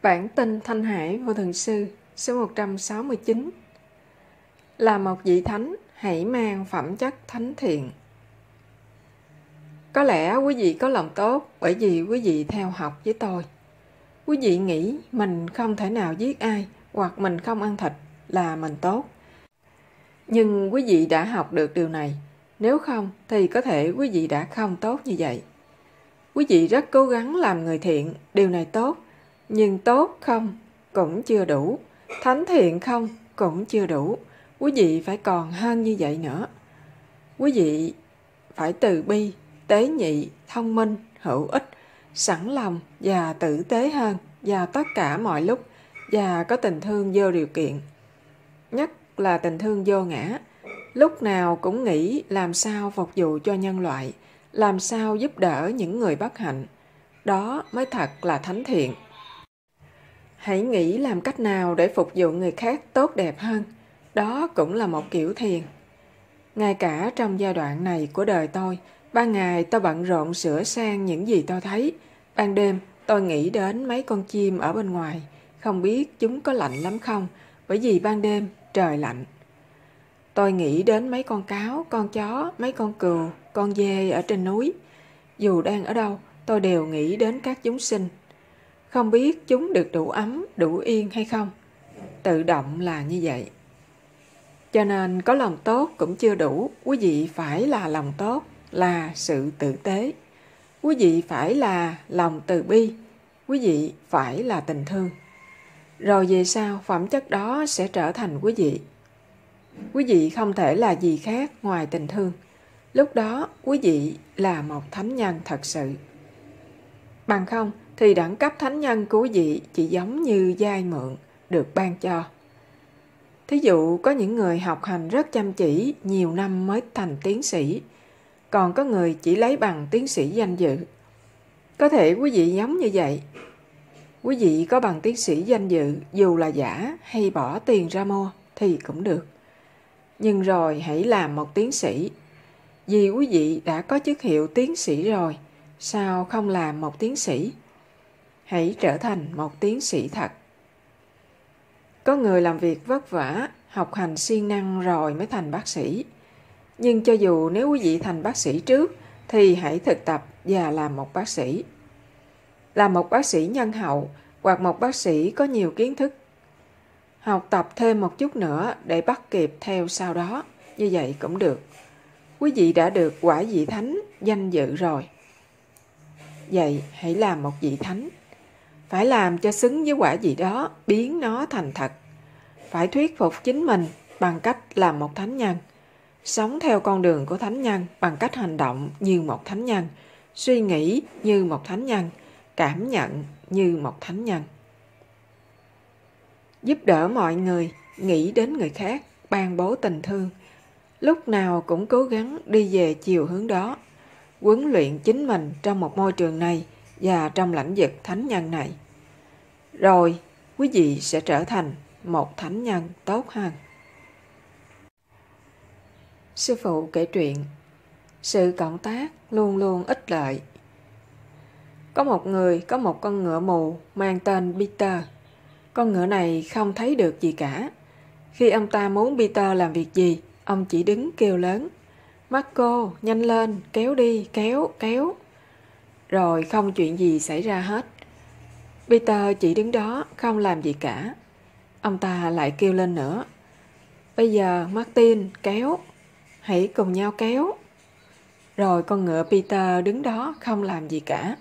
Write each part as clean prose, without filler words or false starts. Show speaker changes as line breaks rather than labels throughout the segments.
Bản tin Thanh Hải Vô Thường Sư số 169. Là một vị thánh, hãy mang phẩm chất thánh thiện. Có lẽ quý vị có lòng tốt bởi vì quý vị theo học với tôi. Quý vị nghĩ mình không thể nào giết ai hoặc mình không ăn thịt là mình tốt. Nhưng quý vị đã học được điều này. Nếu không thì có thể quý vị đã không tốt như vậy. Quý vị rất cố gắng làm người thiện, điều này tốt. Nhưng tốt không cũng chưa đủ. Thánh thiện không cũng chưa đủ. Quý vị phải còn hơn như vậy nữa. Quý vị phải từ bi, tế nhị, thông minh, hữu ích, sẵn lòng và tử tế hơn vào tất cả mọi lúc và có tình thương vô điều kiện. Nhất là tình thương vô ngã. Lúc nào cũng nghĩ làm sao phục vụ cho nhân loại, làm sao giúp đỡ những người bất hạnh. Đó mới thật là thánh thiện. Hãy nghĩ làm cách nào để phục vụ người khác tốt đẹp hơn. Đó cũng là một kiểu thiền. Ngay cả trong giai đoạn này của đời tôi, ban ngày tôi bận rộn sửa sang những gì tôi thấy. Ban đêm tôi nghĩ đến mấy con chim ở bên ngoài, không biết chúng có lạnh lắm không, bởi vì ban đêm trời lạnh. Tôi nghĩ đến mấy con cáo, con chó, mấy con cừu, con dê ở trên núi. Dù đang ở đâu, tôi đều nghĩ đến các chúng sinh. Không biết chúng được đủ ấm, đủ yên hay không. Tự động là như vậy. Cho nên có lòng tốt cũng chưa đủ. Quý vị phải là lòng tốt, là sự tử tế. Quý vị phải là lòng từ bi. Quý vị phải là tình thương. Rồi về sau phẩm chất đó sẽ trở thành quý vị. Quý vị không thể là gì khác ngoài tình thương. Lúc đó quý vị là một thánh nhân thật sự. Bằng không thì đẳng cấp thánh nhân của quý vị chỉ giống như vay mượn được ban cho. Thí dụ có những người học hành rất chăm chỉ, nhiều năm mới thành tiến sĩ, còn có người chỉ lấy bằng tiến sĩ danh dự. Có thể quý vị giống như vậy. Quý vị có bằng tiến sĩ danh dự, dù là giả hay bỏ tiền ra mua thì cũng được. Nhưng rồi hãy làm một tiến sĩ. Vì quý vị đã có chức hiệu tiến sĩ rồi, sao không làm một tiến sĩ? Hãy trở thành một tiến sĩ thật. Có người làm việc vất vả, học hành siêng năng rồi mới thành bác sĩ. Nhưng cho dù nếu quý vị thành bác sĩ trước, thì hãy thực tập và làm một bác sĩ. Làm một bác sĩ nhân hậu hoặc một bác sĩ có nhiều kiến thức. Học tập thêm một chút nữa để bắt kịp theo sau đó, như vậy cũng được. Quý vị đã được quả vị thánh danh dự rồi. Vậy hãy làm một vị thánh. Phải làm cho xứng với quả vị đó, biến nó thành thật. Phải thuyết phục chính mình bằng cách làm một thánh nhân. Sống theo con đường của thánh nhân bằng cách hành động như một thánh nhân, suy nghĩ như một thánh nhân, cảm nhận như một thánh nhân. Giúp đỡ mọi người, nghĩ đến người khác, ban bố tình thương. Lúc nào cũng cố gắng đi về chiều hướng đó. Huấn luyện chính mình trong một môi trường này và trong lãnh vực thánh nhân này. Rồi, quý vị sẽ trở thành một thánh nhân tốt hơn. Sư phụ kể chuyện, sự cộng tác luôn luôn ích lợi. Có một người có một con ngựa mù mang tên Peter. Con ngựa này không thấy được gì cả. Khi ông ta muốn Peter làm việc gì, ông chỉ đứng kêu lớn: Marco, nhanh lên, kéo đi, kéo, kéo. Rồi không chuyện gì xảy ra hết. Peter chỉ đứng đó không làm gì cả. Ông ta lại kêu lên nữa: Bây giờ Martin, kéo. Hãy cùng nhau kéo. Rồi con ngựa Peter đứng đó không làm gì cả.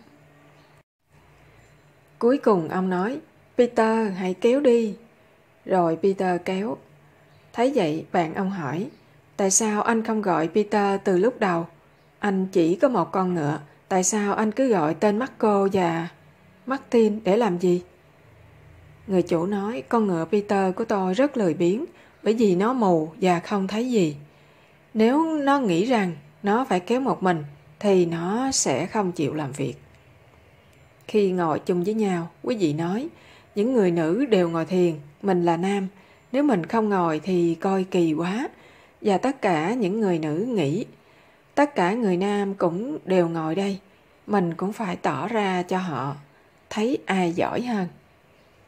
Cuối cùng ông nói: Peter, hãy kéo đi. Rồi Peter kéo. Thấy vậy bạn ông hỏi: Tại sao anh không gọi Peter từ lúc đầu? Anh chỉ có một con ngựa, tại sao anh cứ gọi tên Marco và Martin để làm gì? Người chủ nói: Con ngựa Peter của tôi rất lười biếng, bởi vì nó mù và không thấy gì. Nếu nó nghĩ rằng nó phải kéo một mình, thì nó sẽ không chịu làm việc. Khi ngồi chung với nhau, quý vị nói: Những người nữ đều ngồi thiền, mình là nam. Nếu mình không ngồi thì coi kỳ quá. Và tất cả những người nữ nghĩ: Tất cả người nam cũng đều ngồi đây, mình cũng phải tỏ ra cho họ thấy ai giỏi hơn.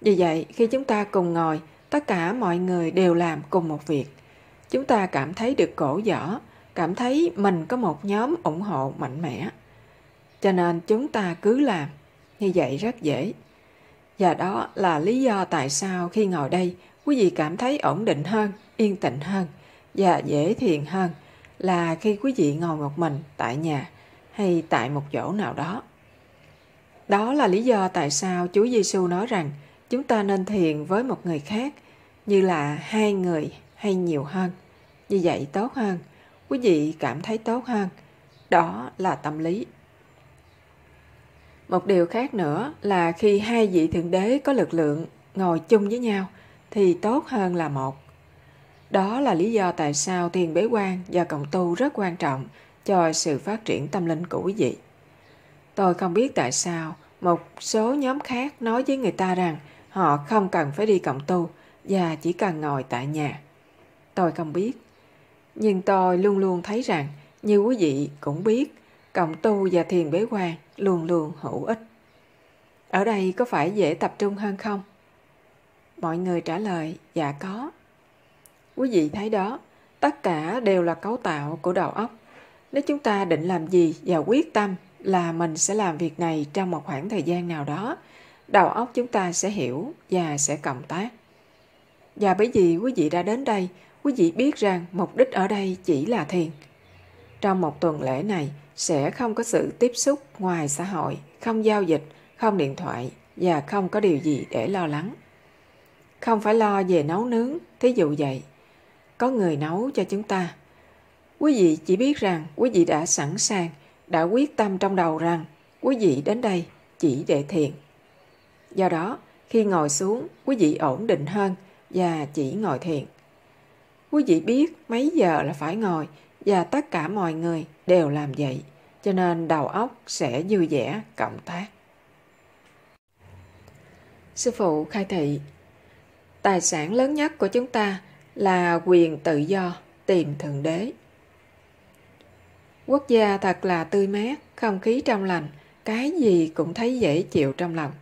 Vì vậy, khi chúng ta cùng ngồi, tất cả mọi người đều làm cùng một việc. Chúng ta cảm thấy được cổ võ, cảm thấy mình có một nhóm ủng hộ mạnh mẽ. Cho nên chúng ta cứ làm, như vậy rất dễ. Và đó là lý do tại sao khi ngồi đây, quý vị cảm thấy ổn định hơn, yên tĩnh hơn và dễ thiền hơn là khi quý vị ngồi một mình tại nhà hay tại một chỗ nào đó. Đó là lý do tại sao Chúa Giêsu nói rằng chúng ta nên thiền với một người khác như là 2 người hay nhiều hơn. Như vậy tốt hơn, quý vị cảm thấy tốt hơn. Đó là tâm lý. Một điều khác nữa là khi 2 vị Thượng Đế có lực lượng ngồi chung với nhau thì tốt hơn là một. Đó là lý do tại sao thiền bế quan và cộng tu rất quan trọng cho sự phát triển tâm linh của quý vị. Tôi không biết tại sao một số nhóm khác nói với người ta rằng họ không cần phải đi cộng tu và chỉ cần ngồi tại nhà. Tôi không biết. Nhưng tôi luôn luôn thấy rằng, như quý vị cũng biết, cộng tu và thiền bế quan luôn luôn hữu ích. Ở đây có phải dễ tập trung hơn không? Mọi người trả lời, dạ có. Quý vị thấy đó, tất cả đều là cấu tạo của đầu óc. Nếu chúng ta định làm gì và quyết tâm là mình sẽ làm việc này trong một khoảng thời gian nào đó, đầu óc chúng ta sẽ hiểu và sẽ cộng tác. Và bởi vì quý vị đã đến đây, quý vị biết rằng mục đích ở đây chỉ là thiền. Trong một tuần lễ này sẽ không có sự tiếp xúc ngoài xã hội, không giao dịch, không điện thoại và không có điều gì để lo lắng. Không phải lo về nấu nướng, thí dụ vậy. Có người nấu cho chúng ta. Quý vị chỉ biết rằng quý vị đã sẵn sàng, đã quyết tâm trong đầu rằng quý vị đến đây chỉ để thiền. Do đó, khi ngồi xuống, quý vị ổn định hơn và chỉ ngồi thiền. Quý vị biết mấy giờ là phải ngồi và tất cả mọi người đều làm vậy, cho nên đầu óc sẽ vui vẻ cộng tác. Sư phụ khai thị, tài sản lớn nhất của chúng ta là quyền tự do tìm Thượng Đế. Quốc gia thật là tươi mát, không khí trong lành, cái gì cũng thấy dễ chịu trong lòng.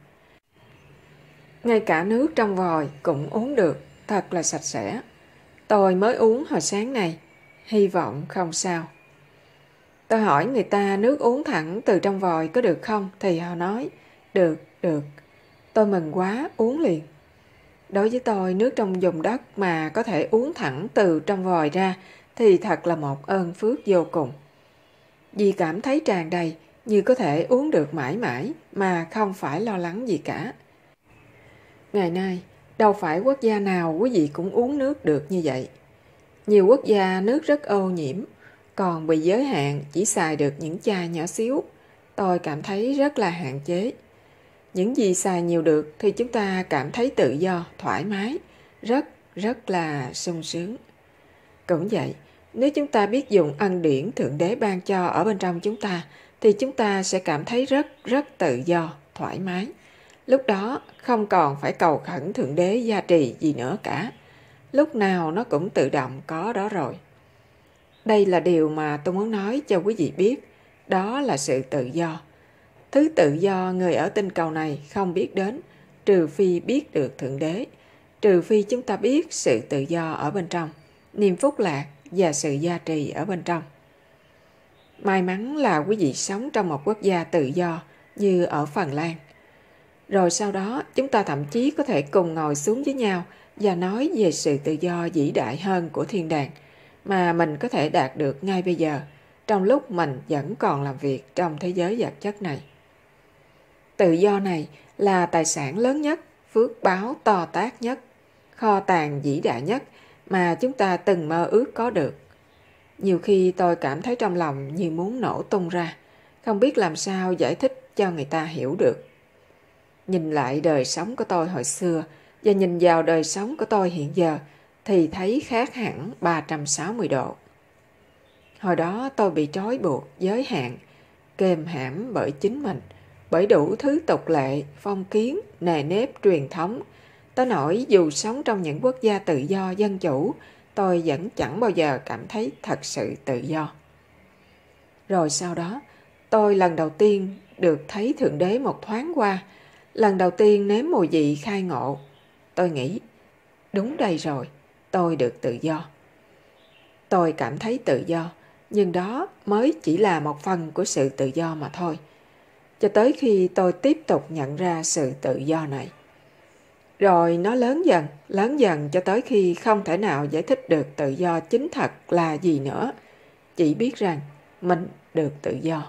Ngay cả nước trong vòi cũng uống được, thật là sạch sẽ. Tôi mới uống hồi sáng này, hy vọng không sao. Tôi hỏi người ta nước uống thẳng từ trong vòi có được không, thì họ nói, được. Tôi mừng quá, uống liền. Đối với tôi, nước trong vùng đất mà có thể uống thẳng từ trong vòi ra thì thật là một ơn phước vô cùng. Vì cảm thấy tràn đầy, như có thể uống được mãi mãi mà không phải lo lắng gì cả. Ngày nay, đâu phải quốc gia nào quý vị cũng uống nước được như vậy. Nhiều quốc gia nước rất ô nhiễm, còn bị giới hạn chỉ xài được những chai nhỏ xíu. Tôi cảm thấy rất là hạn chế. Những gì xài nhiều được thì chúng ta cảm thấy tự do, thoải mái, rất là sung sướng. Cũng vậy, nếu chúng ta biết dùng ân điển Thượng Đế ban cho ở bên trong chúng ta, thì chúng ta sẽ cảm thấy rất tự do, thoải mái. Lúc đó không còn phải cầu khẩn Thượng Đế gia trì gì nữa cả. Lúc nào nó cũng tự động có đó rồi. Đây là điều mà tôi muốn nói cho quý vị biết. Đó là sự tự do. Thứ tự do người ở tinh cầu này không biết đến, trừ phi biết được Thượng Đế, trừ phi chúng ta biết sự tự do ở bên trong, niềm phúc lạc và sự gia trì ở bên trong. May mắn là quý vị sống trong một quốc gia tự do như ở Phần Lan. Rồi sau đó chúng ta thậm chí có thể cùng ngồi xuống với nhau và nói về sự tự do vĩ đại hơn của thiên đàng mà mình có thể đạt được ngay bây giờ, trong lúc mình vẫn còn làm việc trong thế giới vật chất này. Tự do này là tài sản lớn nhất, phước báo to tát nhất, kho tàng vĩ đại nhất mà chúng ta từng mơ ước có được. Nhiều khi tôi cảm thấy trong lòng như muốn nổ tung ra, không biết làm sao giải thích cho người ta hiểu được. Nhìn lại đời sống của tôi hồi xưa và nhìn vào đời sống của tôi hiện giờ thì thấy khác hẳn 360 độ. Hồi đó tôi bị trói buộc, giới hạn, kềm hãm bởi chính mình, bởi đủ thứ tục lệ, phong kiến, nề nếp, truyền thống. Tới nỗi dù sống trong những quốc gia tự do, dân chủ, tôi vẫn chẳng bao giờ cảm thấy thật sự tự do. Rồi sau đó, tôi lần đầu tiên được thấy Thượng Đế một thoáng qua, Lần đầu tiên nếm mùi vị khai ngộ, tôi nghĩ, đúng đây rồi, tôi được tự do. Tôi cảm thấy tự do, nhưng đó mới chỉ là một phần của sự tự do mà thôi. Cho tới khi tôi tiếp tục nhận ra sự tự do này. Rồi nó lớn dần cho tới khi không thể nào giải thích được tự do chính thật là gì nữa. Chỉ biết rằng mình được tự do.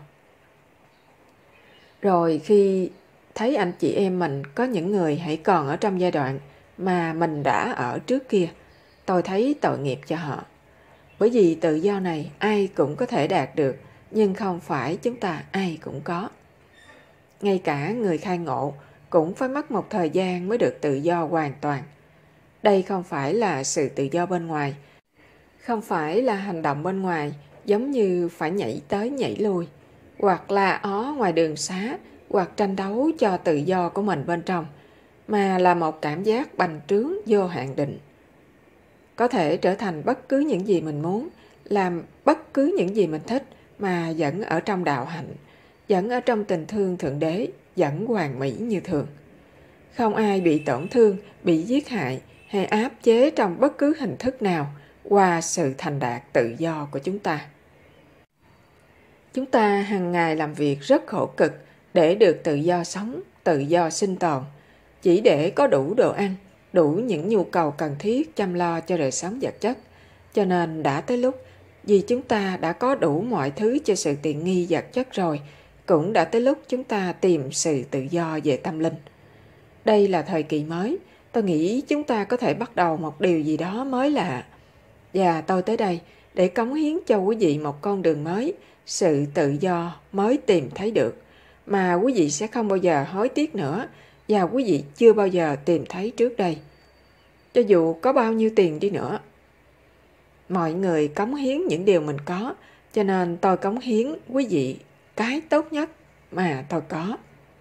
Rồi khi thấy anh chị em mình có những người hãy còn ở trong giai đoạn mà mình đã ở trước kia, tôi thấy tội nghiệp cho họ. Bởi vì tự do này ai cũng có thể đạt được, nhưng không phải chúng ta ai cũng có. Ngay cả người khai ngộ cũng phải mất một thời gian mới được tự do hoàn toàn. Đây không phải là sự tự do bên ngoài, không phải là hành động bên ngoài giống như phải nhảy tới nhảy lui, hoặc la ó ngoài đường xá, hoặc tranh đấu cho tự do của mình bên trong, mà là một cảm giác bành trướng vô hạn định. Có thể trở thành bất cứ những gì mình muốn, làm bất cứ những gì mình thích mà vẫn ở trong đạo hạnh, vẫn ở trong tình thương Thượng Đế, vẫn hoàn mỹ như thường. Không ai bị tổn thương, bị giết hại hay áp chế trong bất cứ hình thức nào qua sự thành đạt tự do của chúng ta. Chúng ta hàng ngày làm việc rất khổ cực để được tự do sống, tự do sinh tồn, chỉ để có đủ đồ ăn, đủ những nhu cầu cần thiết chăm lo cho đời sống vật chất. Cho nên đã tới lúc, vì chúng ta đã có đủ mọi thứ cho sự tiện nghi vật chất rồi, cũng đã tới lúc chúng ta tìm sự tự do về tâm linh. Đây là thời kỳ mới, tôi nghĩ chúng ta có thể bắt đầu một điều gì đó mới lạ. Và tôi tới đây để cống hiến cho quý vị một con đường mới, sự tự do mới tìm thấy được, mà quý vị sẽ không bao giờ hối tiếc nữa, và quý vị chưa bao giờ tìm thấy trước đây. Cho dù có bao nhiêu tiền đi nữa. Mọi người cống hiến những điều mình có, cho nên tôi cống hiến quý vị cái tốt nhất mà tôi có.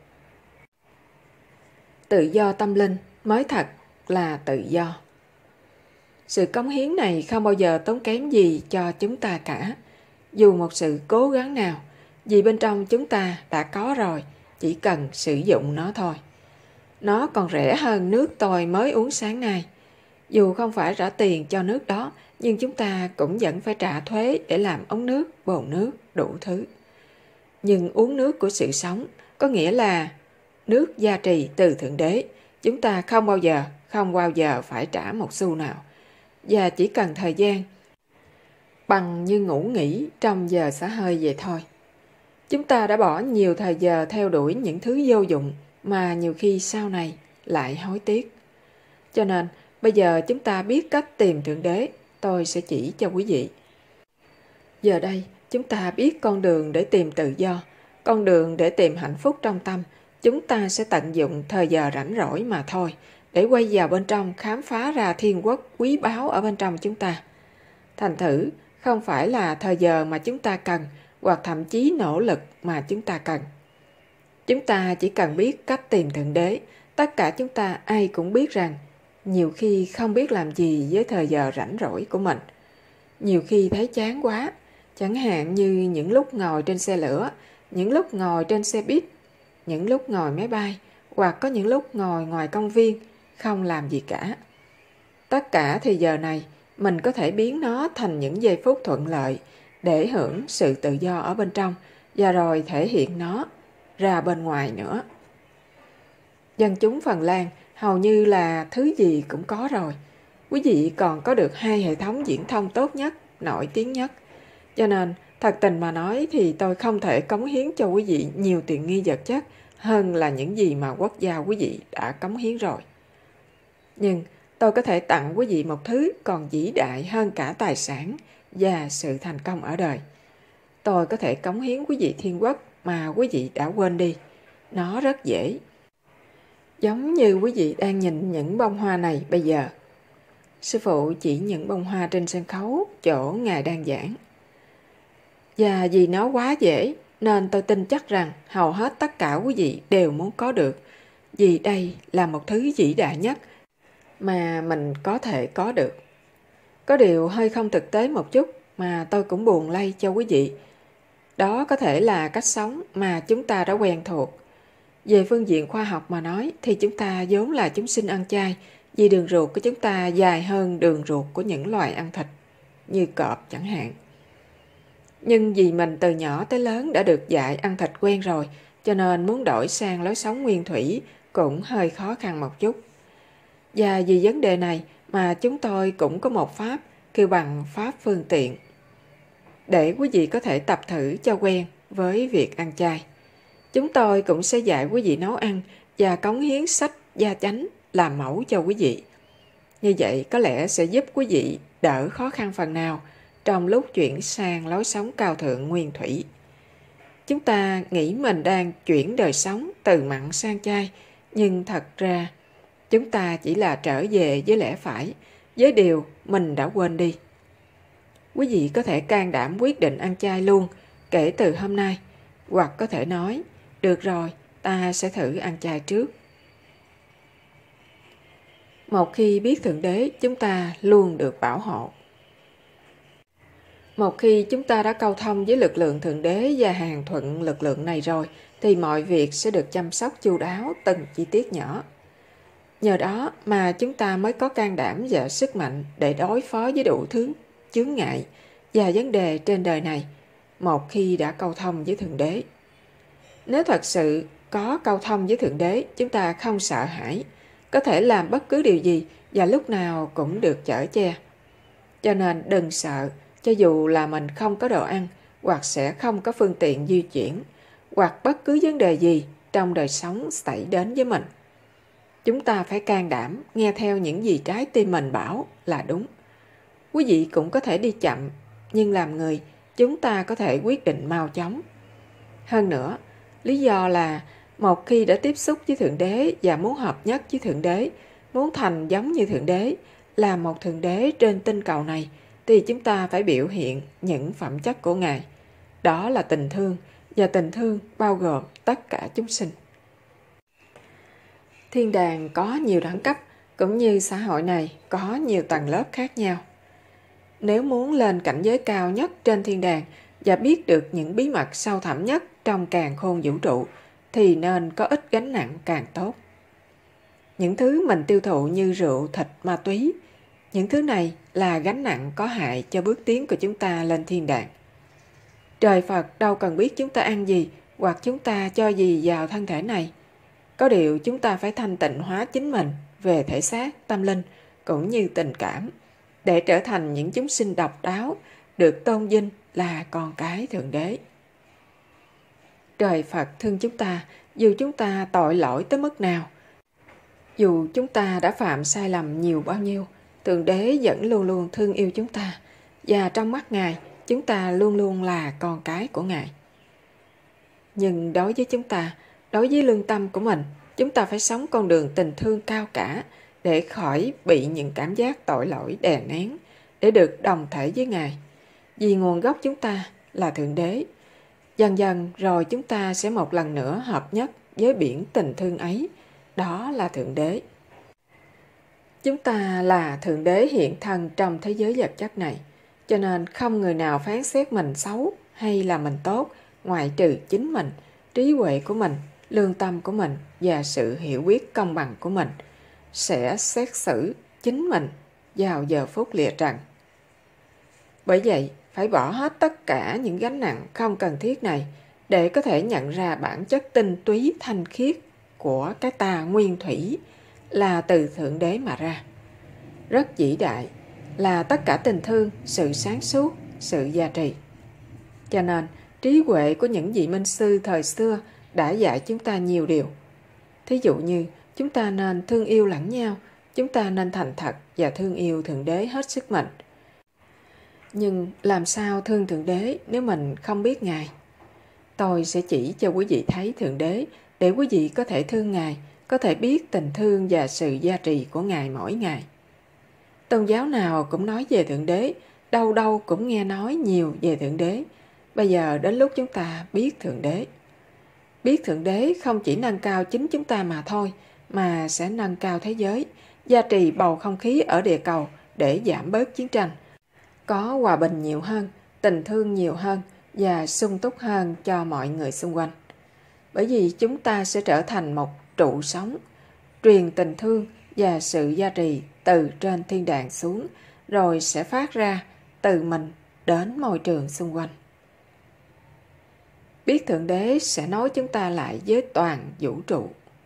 Tự do tâm linh mới thật là tự do. Sự cống hiến này không bao giờ tốn kém gì cho chúng ta cả, dù một sự cố gắng nào, vì bên trong chúng ta đã có rồi, chỉ cần sử dụng nó thôi. Nó còn rẻ hơn nước tôi mới uống sáng nay. Dù không phải trả tiền cho nước đó, nhưng chúng ta cũng vẫn phải trả thuế để làm ống nước, bồn nước, đủ thứ. Nhưng uống nước của sự sống, có nghĩa là nước gia trì từ Thượng Đế, chúng ta không bao giờ phải trả một xu nào. Và chỉ cần thời gian, bằng như ngủ nghỉ trong giờ xả hơi vậy thôi. Chúng ta đã bỏ nhiều thời giờ theo đuổi những thứ vô dụng mà nhiều khi sau này lại hối tiếc. Cho nên, bây giờ chúng ta biết cách tìm Thượng Đế, tôi sẽ chỉ cho quý vị. Giờ đây, chúng ta biết con đường để tìm tự do, con đường để tìm hạnh phúc trong tâm. Chúng ta sẽ tận dụng thời giờ rảnh rỗi mà thôi, để quay vào bên trong khám phá ra thiên quốc quý báu ở bên trong chúng ta. Thành thử, không phải là thời giờ mà chúng ta cần, hoặc thậm chí nỗ lực mà chúng ta cần. Chúng ta chỉ cần biết cách tìm Thượng Đế. Tất cả chúng ta ai cũng biết rằng, nhiều khi không biết làm gì với thời giờ rảnh rỗi của mình. Nhiều khi thấy chán quá, chẳng hạn như những lúc ngồi trên xe lửa, những lúc ngồi trên xe buýt, những lúc ngồi máy bay, hoặc có những lúc ngồi ngoài công viên, không làm gì cả. Tất cả thời giờ này, mình có thể biến nó thành những giây phút thuận lợi để hưởng sự tự do ở bên trong và rồi thể hiện nó ra bên ngoài nữa. Dân chúng Phần Lan hầu như là thứ gì cũng có rồi. Quý vị còn có được 2 hệ thống viễn thông tốt nhất, nổi tiếng nhất. Cho nên, thật tình mà nói thì tôi không thể cống hiến cho quý vị nhiều tiện nghi vật chất hơn là những gì mà quốc gia quý vị đã cống hiến rồi. Nhưng tôi có thể tặng quý vị một thứ còn vĩ đại hơn cả tài sản và sự thành công ở đời. Tôi có thể cống hiến quý vị thiên quốc mà quý vị đã quên đi. Nó rất dễ. Giống như quý vị đang nhìn những bông hoa này bây giờ. Sư phụ chỉ những bông hoa trên sân khấu chỗ Ngài đang giảng. Và vì nó quá dễ nên tôi tin chắc rằng hầu hết tất cả quý vị đều muốn có được. Vì đây là một thứ vĩ đại nhất mà mình có thể có được. Có điều hơi không thực tế một chút mà tôi cũng buồn lây cho quý vị. Đó có thể là cách sống mà chúng ta đã quen thuộc. Về phương diện khoa học mà nói thì chúng ta vốn là chúng sinh ăn chay, vì đường ruột của chúng ta dài hơn đường ruột của những loài ăn thịt, như cọp chẳng hạn. Nhưng vì mình từ nhỏ tới lớn đã được dạy ăn thịt quen rồi, cho nên muốn đổi sang lối sống nguyên thủy cũng hơi khó khăn một chút. Và vì vấn đề này mà chúng tôi cũng có một pháp kêu bằng pháp phương tiện, để quý vị có thể tập thử cho quen với việc ăn chay. Chúng tôi cũng sẽ dạy quý vị nấu ăn và cống hiến sách gia chánh làm mẫu cho quý vị. Như vậy có lẽ sẽ giúp quý vị đỡ khó khăn phần nào trong lúc chuyển sang lối sống cao thượng nguyên thủy. Chúng ta nghĩ mình đang chuyển đời sống từ mặn sang chay, nhưng thật ra chúng ta chỉ là trở về với lẽ phải, với điều mình đã quên đi. Quý vị có thể can đảm quyết định ăn chay luôn kể từ hôm nay, hoặc có thể nói, được rồi, ta sẽ thử ăn chay trước. Một khi biết Thượng Đế, chúng ta luôn được bảo hộ. Một khi chúng ta đã câu thông với lực lượng Thượng Đế và hàng thuận lực lượng này rồi, thì mọi việc sẽ được chăm sóc chu đáo từng chi tiết nhỏ. Nhờ đó mà chúng ta mới có can đảm và sức mạnh để đối phó với đủ thứ chướng ngại và vấn đề trên đời này, một khi đã câu thông với Thượng Đế. Nếu thật sự có câu thông với Thượng Đế, chúng ta không sợ hãi, có thể làm bất cứ điều gì và lúc nào cũng được chở che. Cho nên đừng sợ, cho dù là mình không có đồ ăn, hoặc sẽ không có phương tiện di chuyển, hoặc bất cứ vấn đề gì trong đời sống xảy đến với mình. Chúng ta phải can đảm nghe theo những gì trái tim mình bảo là đúng. Quý vị cũng có thể đi chậm, nhưng làm người, chúng ta có thể quyết định mau chóng. Hơn nữa, lý do là một khi đã tiếp xúc với Thượng Đế và muốn hợp nhất với Thượng Đế, muốn thành giống như Thượng Đế, là một Thượng Đế trên tinh cầu này, thì chúng ta phải biểu hiện những phẩm chất của Ngài. Đó là tình thương, và tình thương bao gồm tất cả chúng sinh. Thiên đàng có nhiều đẳng cấp, cũng như xã hội này có nhiều tầng lớp khác nhau. Nếu muốn lên cảnh giới cao nhất trên thiên đàng và biết được những bí mật sâu thẳm nhất trong càn khôn vũ trụ, thì nên có ít gánh nặng càng tốt. Những thứ mình tiêu thụ như rượu, thịt, ma túy, những thứ này là gánh nặng có hại cho bước tiến của chúng ta lên thiên đàng. Trời Phật đâu cần biết chúng ta ăn gì hoặc chúng ta cho gì vào thân thể này. Có điều chúng ta phải thanh tịnh hóa chính mình về thể xác, tâm linh cũng như tình cảm, để trở thành những chúng sinh độc đáo, được tôn vinh là con cái Thượng Đế. Trời Phật thương chúng ta, dù chúng ta tội lỗi tới mức nào. Dù chúng ta đã phạm sai lầm nhiều bao nhiêu, Thượng Đế vẫn luôn luôn thương yêu chúng ta, và trong mắt Ngài, chúng ta luôn luôn là con cái của Ngài. Nhưng đối với chúng ta, đối với lương tâm của mình, chúng ta phải sống con đường tình thương cao cả để khỏi bị những cảm giác tội lỗi đè nén, để được đồng thể với Ngài. Vì nguồn gốc chúng ta là Thượng Đế. Dần dần rồi chúng ta sẽ một lần nữa hợp nhất với biển tình thương ấy, đó là Thượng Đế. Chúng ta là Thượng Đế hiện thân trong thế giới vật chất này, cho nên không người nào phán xét mình xấu hay là mình tốt, ngoại trừ chính mình, trí huệ của mình, lương tâm của mình và sự hiểu biết công bằng của mình sẽ xét xử chính mình vào giờ phút lìa trần. Bởi vậy, phải bỏ hết tất cả những gánh nặng không cần thiết này để có thể nhận ra bản chất tinh túy thanh khiết của cái ta nguyên thủy là từ Thượng Đế mà ra. Rất vĩ đại, là tất cả tình thương, sự sáng suốt, sự gia trì. Cho nên, trí huệ của những vị minh sư thời xưa đã dạy chúng ta nhiều điều. Thí dụ như, chúng ta nên thương yêu lẫn nhau, chúng ta nên thành thật và thương yêu Thượng Đế hết sức mình. Nhưng làm sao thương Thượng Đế nếu mình không biết Ngài? Tôi sẽ chỉ cho quý vị thấy Thượng Đế để quý vị có thể thương Ngài, có thể biết tình thương và sự gia trì của Ngài mỗi ngày. Tôn giáo nào cũng nói về Thượng Đế, đâu đâu cũng nghe nói nhiều về Thượng Đế. Bây giờ đến lúc chúng ta biết Thượng Đế. Biết Thượng Đế không chỉ nâng cao chính chúng ta mà thôi, mà sẽ nâng cao thế giới, gia trì bầu không khí ở địa cầu để giảm bớt chiến tranh, có hòa bình nhiều hơn, tình thương nhiều hơn và sung túc hơn cho mọi người xung quanh. bởi vì chúng ta sẽ trở thành một trụ sống, truyền tình thương và sự gia trì từ trên thiên đàng xuống, rồi sẽ phát ra từ mình đến môi trường xung quanh. Biết Thượng Đế sẽ nối chúng ta lại với toàn vũ trụ.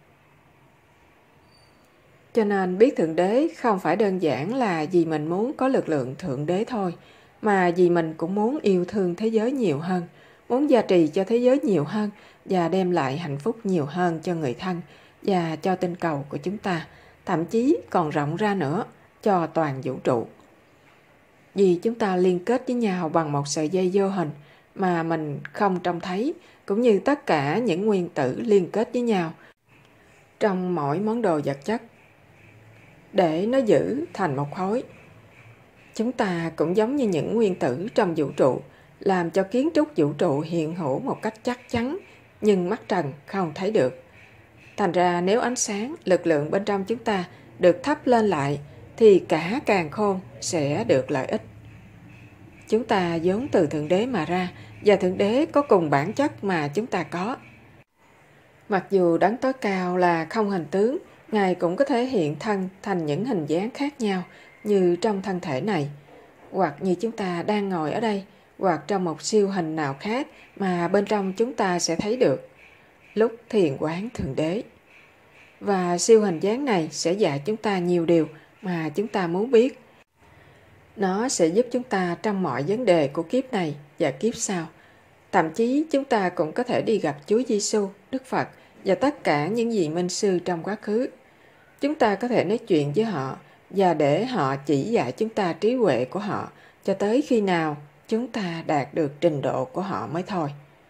Cho nên biết Thượng Đế không phải đơn giản là vì mình muốn có lực lượng Thượng Đế thôi, mà vì mình cũng muốn yêu thương thế giới nhiều hơn, muốn gia trì cho thế giới nhiều hơn và đem lại hạnh phúc nhiều hơn cho người thân và cho tinh cầu của chúng ta, thậm chí còn rộng ra nữa cho toàn vũ trụ. Vì chúng ta liên kết với nhau bằng một sợi dây vô hình mà mình không trông thấy, cũng như tất cả những nguyên tử liên kết với nhau trong mỗi món đồ vật chất để nó giữ thành một khối. Chúng ta cũng giống như những nguyên tử trong vũ trụ, làm cho kiến trúc vũ trụ hiện hữu một cách chắc chắn, nhưng mắt trần không thấy được. Thành ra nếu ánh sáng, lực lượng bên trong chúng ta được thắp lên lại, thì cả càn khôn sẽ được lợi ích. Chúng ta vốn từ Thượng Đế mà ra, và Thượng Đế có cùng bản chất mà chúng ta có. Mặc dù Đấng tối cao là không hình tướng, Ngài cũng có thể hiện thân thành những hình dáng khác nhau, như trong thân thể này, hoặc như chúng ta đang ngồi ở đây, hoặc trong một siêu hình nào khác mà bên trong chúng ta sẽ thấy được lúc thiền quán Thượng Đế. Và siêu hình dáng này sẽ dạy chúng ta nhiều điều mà chúng ta muốn biết. Nó sẽ giúp chúng ta trong mọi vấn đề của kiếp này và kiếp sau. Thậm chí chúng ta cũng có thể đi gặp Chúa Giêsu, Đức Phật và tất cả những vị minh sư trong quá khứ. Chúng ta có thể nói chuyện với họ và để họ chỉ dạy chúng ta trí huệ của họ cho tới khi nào chúng ta đạt được trình độ của họ mới thôi.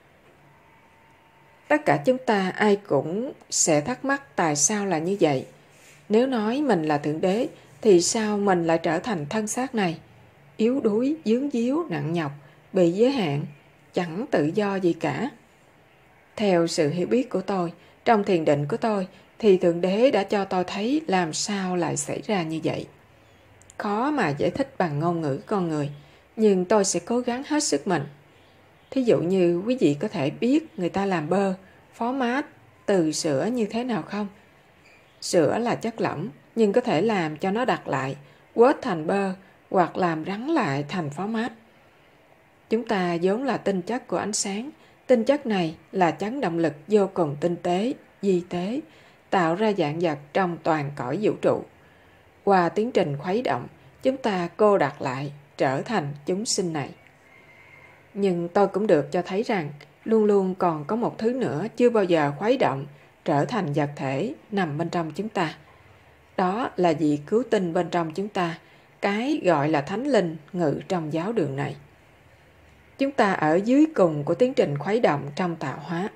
Tất cả chúng ta ai cũng sẽ thắc mắc tại sao là như vậy. Nếu nói mình là Thượng Đế thì sao mình lại trở thành thân xác này? Yếu đuối, vướng víu, nặng nhọc, bị giới hạn, chẳng tự do gì cả. Theo sự hiểu biết của tôi, trong thiền định của tôi, thì Thượng Đế đã cho tôi thấy làm sao lại xảy ra như vậy. Khó mà giải thích bằng ngôn ngữ con người, nhưng tôi sẽ cố gắng hết sức mình. Thí dụ như quý vị có thể biết người ta làm bơ, phó mát từ sữa như thế nào không? Sữa là chất lỏng, nhưng có thể làm cho nó đặc lại, quết thành bơ hoặc làm rắn lại thành phó mát. Chúng ta vốn là tinh chất của ánh sáng. Tinh chất này là chấn động lực vô cùng tinh tế, di tế, tạo ra dạng vật trong toàn cõi vũ trụ. Qua tiến trình khuấy động, chúng ta cô đặc lại, trở thành chúng sinh này. Nhưng tôi cũng được cho thấy rằng luôn luôn còn có một thứ nữa chưa bao giờ khuấy động, trở thành vật thể nằm bên trong chúng ta. Đó là vị cứu tinh bên trong chúng ta, cái gọi là Thánh Linh ngự trong giáo đường này. Chúng ta ở dưới cùng của tiến trình khuấy động trong tạo hóa,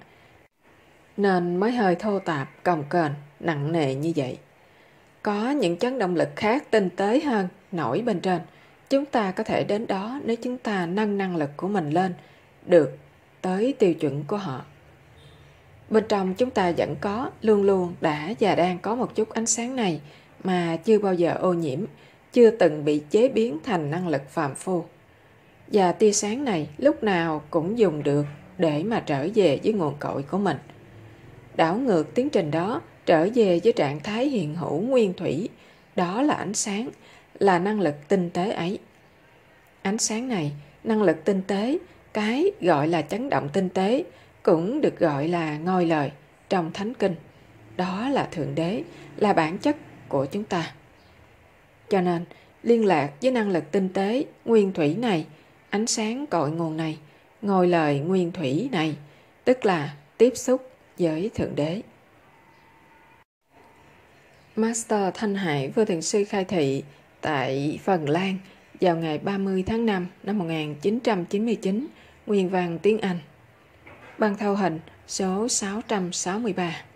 nên mới hơi thô tạp, cồng kềnh, nặng nề như vậy. Có những chấn động lực khác tinh tế hơn, nổi bên trên. Chúng ta có thể đến đó nếu chúng ta nâng năng lực của mình lên, được tới tiêu chuẩn của họ. Bên trong chúng ta vẫn có, luôn luôn đã và đang có một chút ánh sáng này mà chưa bao giờ ô nhiễm, chưa từng bị chế biến thành năng lực phàm phu. Và tia sáng này lúc nào cũng dùng được để mà trở về với nguồn cội của mình. Đảo ngược tiến trình đó, trở về với trạng thái hiện hữu nguyên thủy, đó là ánh sáng, là năng lực tinh tế ấy. Ánh sáng này, năng lực tinh tế, cái gọi là chấn động tinh tế, cũng được gọi là ngôi lời trong Thánh Kinh. Đó là Thượng Đế, là bản chất của chúng ta. Cho nên, liên lạc với năng lực tinh tế, nguyên thủy này, ánh sáng cội nguồn này, ngôi lời nguyên thủy này, tức là tiếp xúc với Thượng Đế. Master Thanh Hải Vô Thượng Sư khai thị tại Phần Lan vào ngày 30 tháng 5 năm 1999, nguyên văn tiếng Anh. Băng thâu hình số 663.